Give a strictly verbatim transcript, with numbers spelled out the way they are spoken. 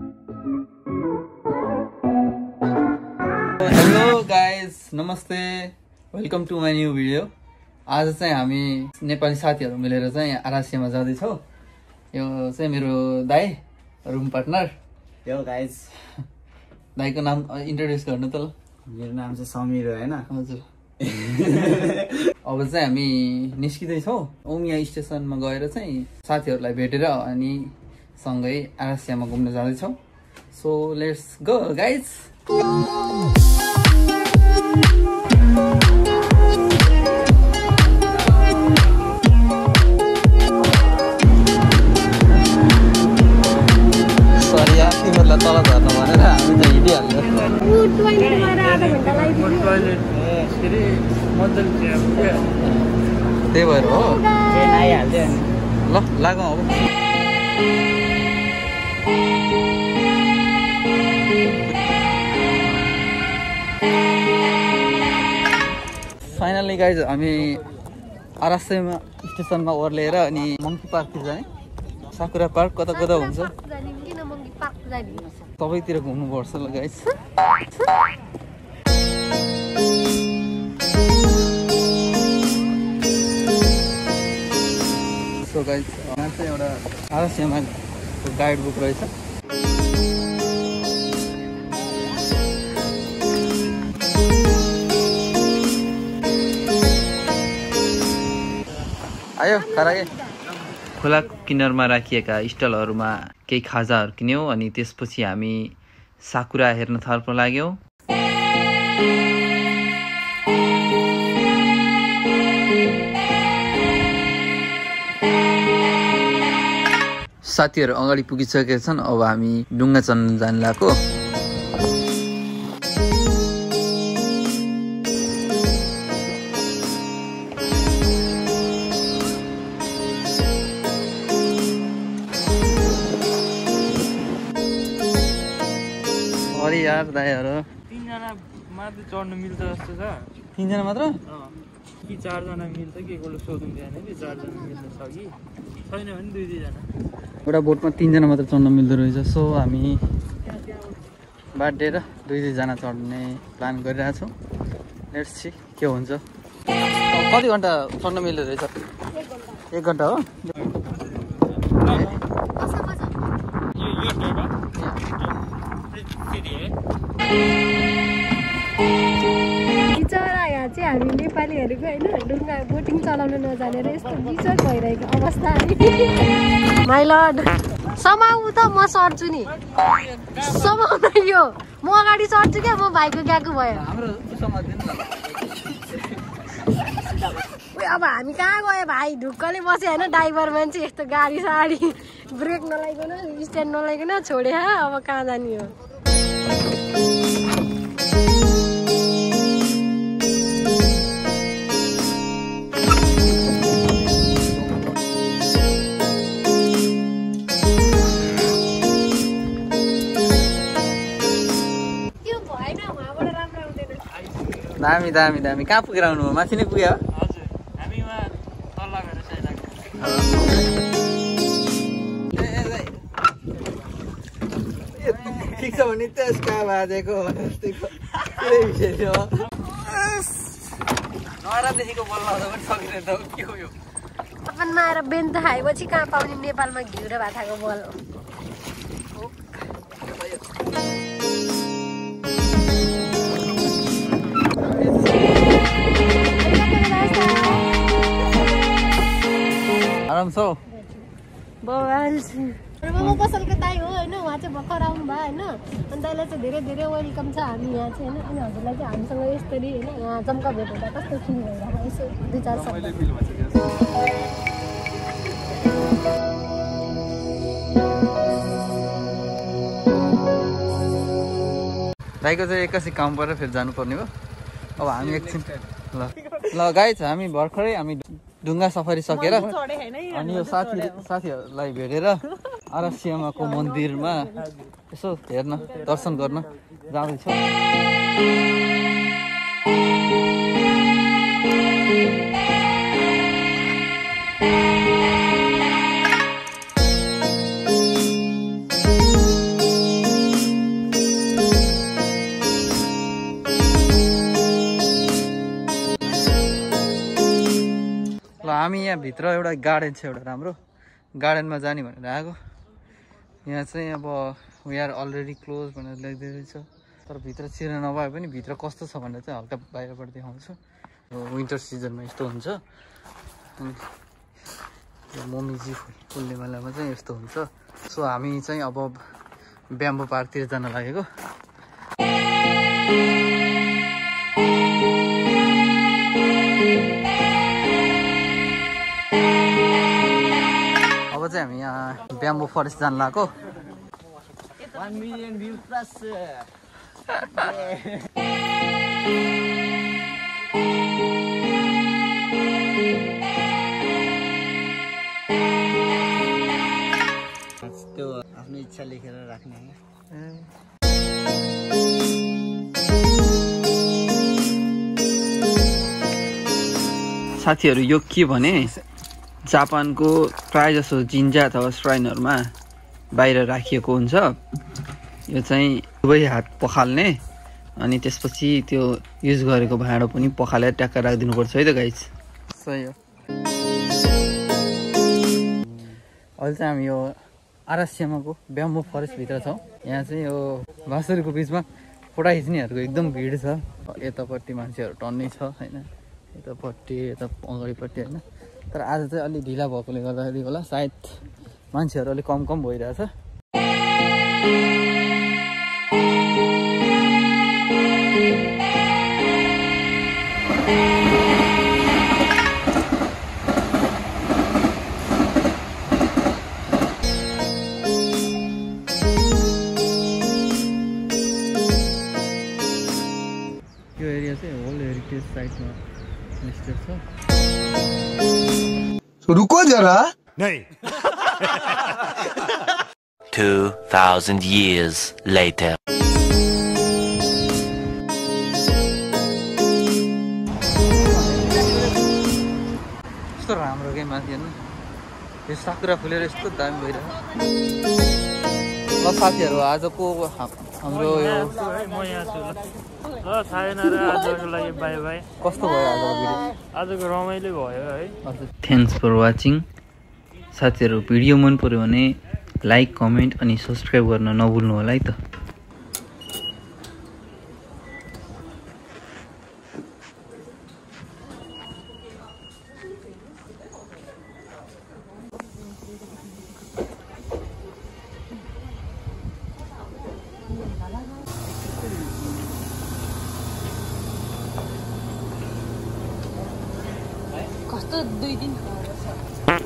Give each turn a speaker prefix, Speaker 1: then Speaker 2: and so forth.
Speaker 1: Hello guys, नमस्ते, welcome to my new video. आज चाहिँ हामी नेपाली साथीहरू मिलेर चाहिँ आरासियामा जाँदैछौँ। यो चाहिँ मेरो दाई, रुम पार्टनर।
Speaker 2: यो गाइज,
Speaker 1: दाईको नाम इन्ट्रोड्युस गर्नु त ल।
Speaker 2: मेरो नाम चाहिँ समीर हो हैन?
Speaker 1: हजुर। अब चाहिँ हामी निस्किँदैछौँ। उमिया स्टेसनमा गएर चाहिँ साथीहरूलाई भेटेर अनि सँगै आरासियामा घुम्न जाँदैछौँ। So let's go guys. Sorry यार, तिमीहरूलाई तल झर्नु भनेर हामी त हिँडिहाल्यो। त्यही भएर हो ल लागौँ अब। फाइनली गाइज हामी आरासियामा स्टेसनमा ओर्लिएर अनि मङ्की पार्क जाने। साकुरा पार्क कता कता हुन्छ, सबैतिर घुम्नुपर्छ ल गाइज। सो गाइज, यहाँ चाहिँ एउटा आरासियामा गाइड बुक रहेछ। आयो खरागे। खोला किनारमा राखिएका स्टलहरूमा केही खाजाहरू किन्यौँ अनि त्यसपछि हामी साकुरा हेर्न थाल्न लाग्यौँ। साथीहरू अगाडि पुगिसकेका छन्। अब हामी डुङ्गा चढ्न जान लागेको। अरे यार दाइहरू,
Speaker 3: तीनजना मात्र चढ्न मिल्छ जस्तो छ।
Speaker 1: तिनजना मात्र
Speaker 3: कि चारजना मिल्छ कि एकपल्ट सोधौँ बिहान कि चारजना मिल्छ छ कि छैन भने दुई दुईजना।
Speaker 1: एउटा बोटमा तिनजना मात्र चढ्न मिल्दो रहेछ। सो हामी बाँडेर दुई दुईजना चढ्ने प्लान गरिरहेछौँ। लेट्स सी के हुन्छ। कति घन्टा चढ्न मिल्दो रहेछ? एक घन्टा हो।
Speaker 4: बिचरा यहाँ चाहिँ हामी नेपालीहरूको होइन डुङ्गा बोटिङ चलाउन नजानेर यस्तो बिचर भइरहेको अवस्था। माइ लर्ड, समाउ त म सर्छु नि। समाउन यो म अगाडि चढ्छु क्या, म भाइको गएको भयो। अब हामी कहाँ गयो भाइ? ढुक्कले बस्यो होइन ड्राइभर मान्छे। यस्तो गाडी साडी ब्रेक नलाइकन स्ट्यान्ड नलाइकन छोडे। अब कहाँ जाने हो?
Speaker 1: दामी दामी दामी। कहाँ पुगेर आउनुभयो? माथि नै पुग्यो?
Speaker 3: हजुर, हामी उहाँ तल्ला गएर साइड
Speaker 1: ठिक छ भने त्यसका बाजेको नरादेखिको बल लाउँदा पनि सकिँदैन त के हो यो?
Speaker 4: कपानमा आएर बेन त खाएपछि कहाँ पाउने नेपालमा घिउ र भाताको बल। आराम छ म पसलको दाई हो होइन। उहाँ चाहिँ भर्खर आउनु भयो होइन। अनि दाइलाई चाहिँ धेरै धेरै वेलकम छ हामी यहाँ चाहिँ होइन। अनि हजुरलाई चाहिँ हामीसँग यस्तरी होइन यहाँ जम्का भेट हुँदा कस्तो फिल भइरहेको यसो दुई चार शब्द।
Speaker 1: दाइको चाहिँ एक्कासी काम परेर फेरि जानुपर्ने हो। अब हामी एकछिन ल ल गाइज, हामी भर्खरै हामी ढुङ्गा सफारी सकेर अनि यो साथी साथीहरूलाई भेटेर आरासियामाको मन्दिरमा यसो हेर्न दर्शन गर्न जाँदैछौँ। यहाँ भित्र एउटा गार्डन छ एउटा राम्रो गार्डनमा जाने भनेर आएको यहाँ चाहिँ अब वी आर अलरेडी क्लोज भनेर लेख्दै रहेछ तर भित्र छिर्न नभए पनि भित्र कस्तो छ भनेर चाहिँ हल्का बाहिरबाट देखाउँछु विन्टर सिजनमा यस्तो हुन्छ अनि यो मोमीजी फुल्ने बेलामा चाहिँ यस्तो हुन्छ सो हामी चाहिँ अब ब्याम्बो पार्कतिर जान लागेको अब चाहिँ हामी यहाँ ब्याम्बो फरेस्ट जान लागेको
Speaker 2: one million view plus त्यो आफ्नो इच्छा लेखेर राख्ने
Speaker 1: साथीहरु यो के भने जापानको प्राय जसो जिन्जा अथवा श्राइनहरुमा बाहिर राखिएको हुन्छ यो चाहिँ दुवै हात पखाल्ने अनि त्यसपछि त्यो युज गरेको भाँडो पनि पखालेर ट्याक्क राखिदिनु पर्छ है त गाइस सही हो अहिले चाहिँ हामी यो आरास्यामाको ब्याम्बो फरेस्ट भित्र छौँ यहाँ चाहिँ यो घाँसहरूको बिचमा फोटो खिच्नेहरूको एकदम भिड छ यतापट्टि मान्छेहरू टन्नै छ हैन यतापट्टि यता अगाडिपट्टि हैन तर आज चाहिँ अलि ढिला भएकोले गर्दाखेरि होला सायद मान्छेहरू अलि कम कम भइरहेछ यो एरिया चाहिँ वर्ल्ड हेरिटेज साइटमा लिस्टेड छ
Speaker 5: रुको जरा
Speaker 6: नहीं
Speaker 7: Two thousand years later.
Speaker 1: यस्तो राम्रो के माथि हेर्नु यो साकुरा फुलेर यस्तो दामी भइरहेको ल साथीहरू आजको हाम्रो यो
Speaker 3: म यहाँ छु ल ल छैन र आजको लागि बाइ बाइ
Speaker 1: कस्तो भयो आजको भिडियो
Speaker 3: आजको रमाइलो भयो है
Speaker 1: थ्याङ्क्स फर वाचिङ साथीहरू भिडियो मन पर्यो भने लाइक कमेन्ट अनि सब्सक्राइब गर्न नभुल्नु होला है त
Speaker 4: कस्तो दुई दिन